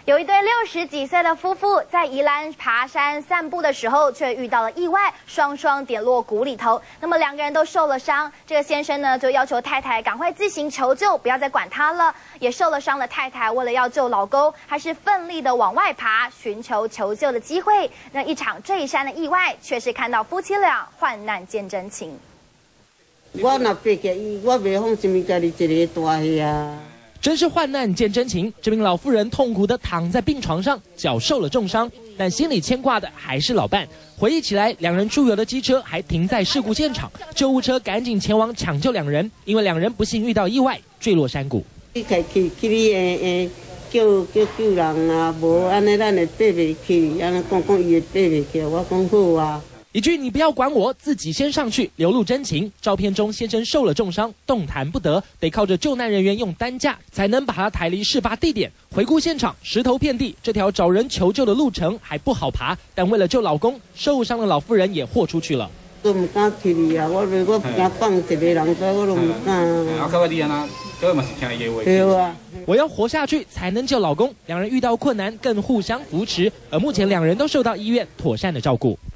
有一对60几岁的夫妇在宜兰爬山散步的时候，却遇到了意外，双双跌落谷里头。那么2个人都受了伤，这个先生呢就要求太太赶快自行求救，不要再管他了。也受了伤的太太为了要救老公，还是奋力的往外爬，寻求求救的机会。那一场坠山的意外，却是看到夫妻俩患难见真情。 我若爬起伊，我袂放什么家己一个大去啊。 真是患难见真情。这名老妇人痛苦地躺在病床上，脚受了重伤，但心里牵挂的还是老伴。回忆起来，2人出游的机车还停在事故现场，救护车赶紧前往抢救2人，因为2人不幸遇到意外，坠落山谷。 去你救人啊，无安尼咱会爬袂起，安尼讲伊会爬袂起，我讲好啊。 一句"你不要管我，自己先上去"，流露真情。照片中，先生受了重伤，动弹不得，得靠着救难人员用担架才能把他抬离事发地点。回顾现场，石头遍地，这条找人求救的路程还不好爬。但为了救老公，受伤的老妇人也豁出去了。 我唔敢去你啊，我惊放一个人在，我都唔敢。对啊。 我要活下去才能救老公。2人遇到困难更互相扶持，而目前2人都受到医院妥善的照顾。